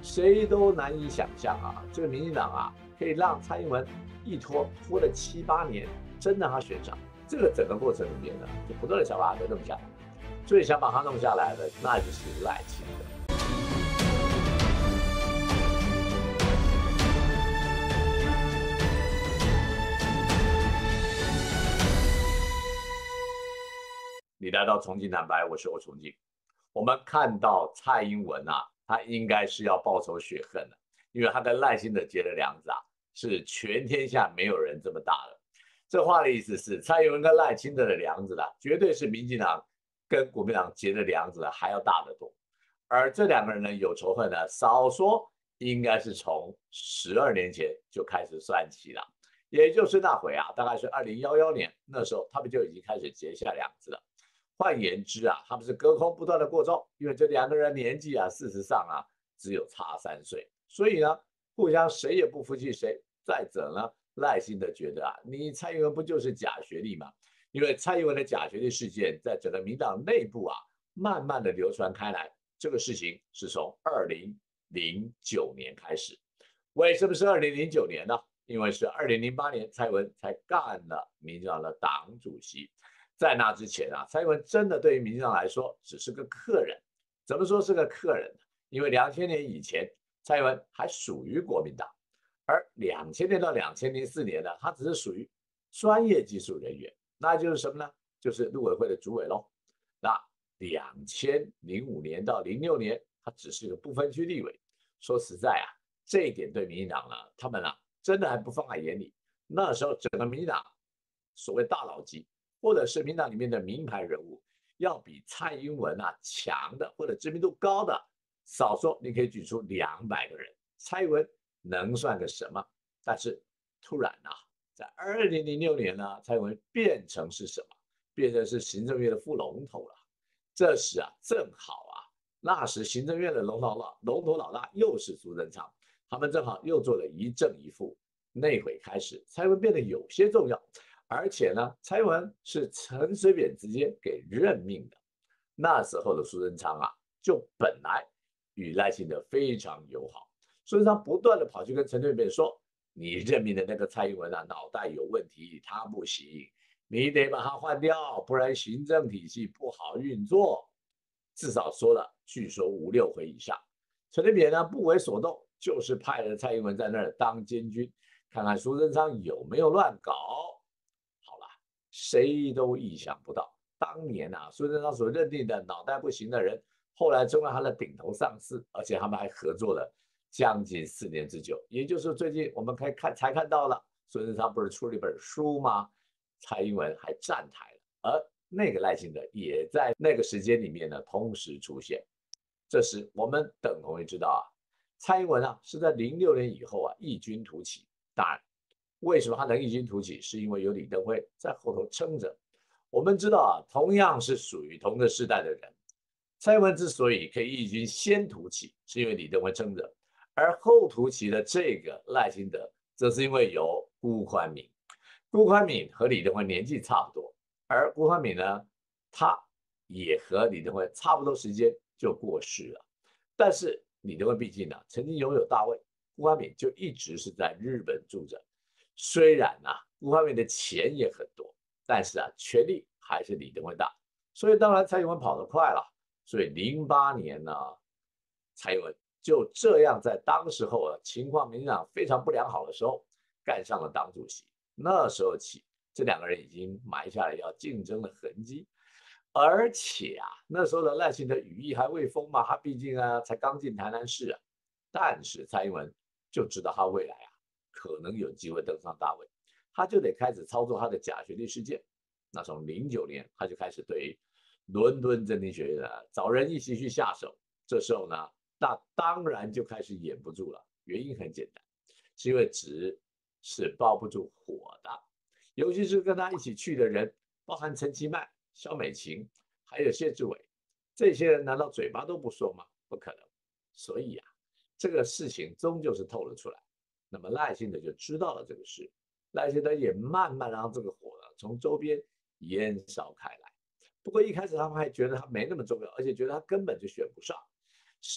谁都难以想象啊，这个民进党啊，可以让蔡英文拖了7、8年，真的他选上。这个整个过程里面呢，就不断的想把他弄下来。最想把他弄下来的，那就是赖清德。你来到重庆坦白，我是欧重庆。我们看到蔡英文啊，他应该是要报仇雪恨了，因为他跟赖清德结的梁子啊，是全天下没有人这么大的。这话的意思是，蔡英文跟赖清德的梁子呢，绝对是民进党跟国民党结的梁子还要大得多。而这两个人呢，有仇恨呢，少说应该是从12年前就开始算起了，也就是那回啊，大概是2011年，那时候他们就已经开始结下梁子了。换言之啊，他们是隔空不断的过招，因为这两个人年纪啊，事实上啊，只有差3岁，所以呢，互相谁也不服气谁。再者呢，赖清德觉得啊，你蔡英文不就是假学历吗？因为蔡英文的假学历事件在整个民党内部啊，慢慢的流传开来。这个事情是从2009年开始。为什么是2009年呢？因为是2008年蔡英文才干了民进党的党主席。在那之前啊，蔡英文真的对于民进党来说只是个客人。怎么说是个客人呢？因为2000年以前，蔡英文还属于国民党，而2000年到2004年呢，他只是属于专业技术人员，那就是什么呢？就是陆委会的主委喽。那2005年到06年，他只是个不分区立委。说实在啊，这一点对民进党呢，他们啊真的还不放在眼里。那时候整个民进党所谓大佬级，或者是民党里面的名牌人物，要比蔡英文啊强的或者知名度高的，少说你可以举出200个人。蔡英文能算个什么？但是突然啊，在2006年呢，蔡英文变成是什么？变成是行政院的副龙头了。这时啊，正好啊，那时行政院的龙头老大又是苏贞昌，他们正好又做了一正一负。那回开始，蔡英文变得有些重要。而且呢，蔡英文是陈水扁直接给任命的。那时候的苏贞昌啊，就本来与赖清德非常友好，苏贞昌不断的跑去跟陈水扁说：“你任命的那个蔡英文啊，脑袋有问题，他不行，你得把他换掉，不然行政体系不好运作。”至少说了，据说5、6回以上。陈水扁呢不为所动，就是派了蔡英文在那儿当监军，看看苏贞昌有没有乱搞。谁都意想不到，当年啊，苏贞昌所认定的脑袋不行的人，后来成了他的顶头上司，而且他们还合作了将近4年之久。也就是最近我们才看到了，苏贞昌不是出了一本书吗？蔡英文还站台了，而那个赖清德也在那个时间里面呢，同时出现。这时我们等同于知道啊，蔡英文啊是在06年以后啊异军突起。当然，为什么他能异军突起？是因为有李登辉在后头撑着。我们知道啊，同样是属于同个世代的人，蔡英文之所以可以异军先突起，是因为李登辉撑着，而后突起的这个赖清德，则是因为有辜宽敏。辜宽敏和李登辉年纪差不多，而辜宽敏呢，他也和李登辉差不多时间就过世了。但是李登辉毕竟呢，曾经拥有大位，辜宽敏就一直是在日本住着。虽然啊，辜宽敏的钱也很多，但是啊，权力还是李登辉大，所以当然蔡英文跑得快了。所以08年呢，蔡英文就这样在当时候啊情况民进党非常不良好的时候，干上了党主席。那时候起，这两个人已经埋下了要竞争的痕迹。而且啊，那时候的赖清德羽翼还未丰嘛，他毕竟啊才刚进台南市啊。但是蔡英文就知道他未来啊可能有机会登上大位，他就得开始操作他的假学历事件。那从09年他就开始对伦敦政经学院找人一起去下手。这时候呢，那当然就开始掩不住了。原因很简单，是因为纸是包不住火的，尤其是跟他一起去的人，包含陈其迈、萧美琴，还有谢志伟，这些人难道嘴巴都不说吗？不可能。所以啊，这个事情终究是透了出来。那么赖清德就知道了这个事，赖清德也慢慢让这个火呢从周边延烧开来。不过一开始他们还觉得他没那么重要，而且觉得他根本就选不上。是啊，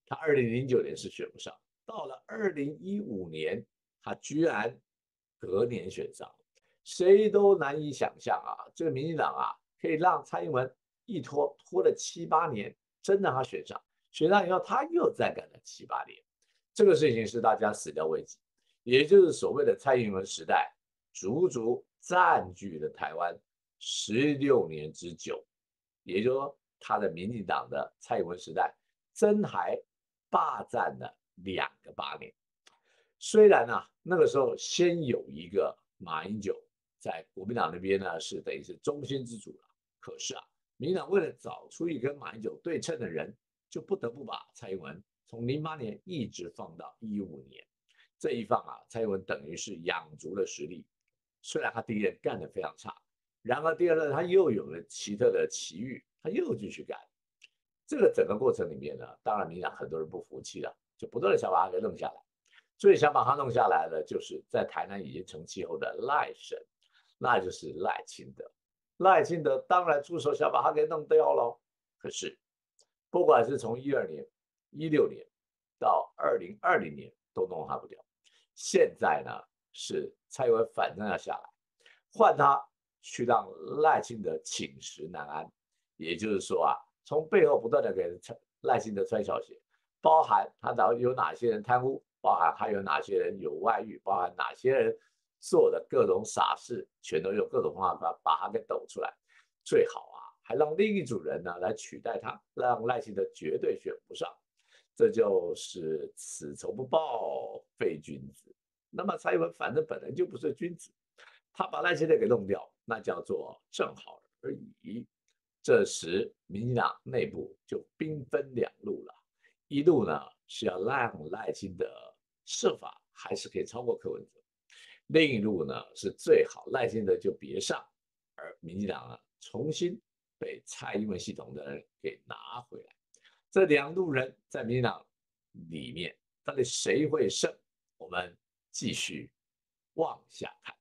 他2009年是选不上，到了2015年，他居然隔年选上，谁都难以想象啊，这个民进党啊，可以让蔡英文一拖了7、8年，真让他选上，选上以后他又再赶了7、8年，这个事情是大家始料未及，也就是所谓的蔡英文时代，足足占据了台湾16年之久，也就是说，他的民进党的蔡英文时代，真还霸占了2个8年。虽然啊，那个时候先有一个马英九在国民党那边呢，是等于是中心之主了。可是啊，民进党为了找出一个跟马英九对称的人，就不得不把蔡英文从08年一直放到15年。这一放啊，蔡英文等于是养足了实力。虽然他第一任干得非常差，然而第二任他又有了奇特的奇遇，他又继续干。这个整个过程里面呢，当然民进党很多人不服气了，就不断的想把他给弄下来。最想把他弄下来的，就是在台南已经成气候的赖神，那就是赖清德。赖清德当然出手想把他给弄掉了。可是，不管是从12年、16年到2020年，都弄他不掉。现在呢，是蔡英文反正要下来，换他去让赖清德寝食难安。也就是说啊，从背后不断的给赖清德穿小鞋，包含他有哪些人贪污，包含还有哪些人有外遇，包含哪些人做的各种傻事，全都用各种方法把他给抖出来。最好啊，还让另一组人呢来取代他，让赖清德绝对选不上。这就是此仇不报非君子。那么蔡英文反正本来就不是君子，他把赖清德给弄掉，那叫做正好而已。这时，民进党内部就兵分两路了，一路呢是要让赖清德设法还是可以超过柯文哲，另一路呢是最好赖清德就别上，而民进党呢重新被蔡英文系统的人给拿回来。这两路人在民进党里面，到底谁会胜？我们继续往下看。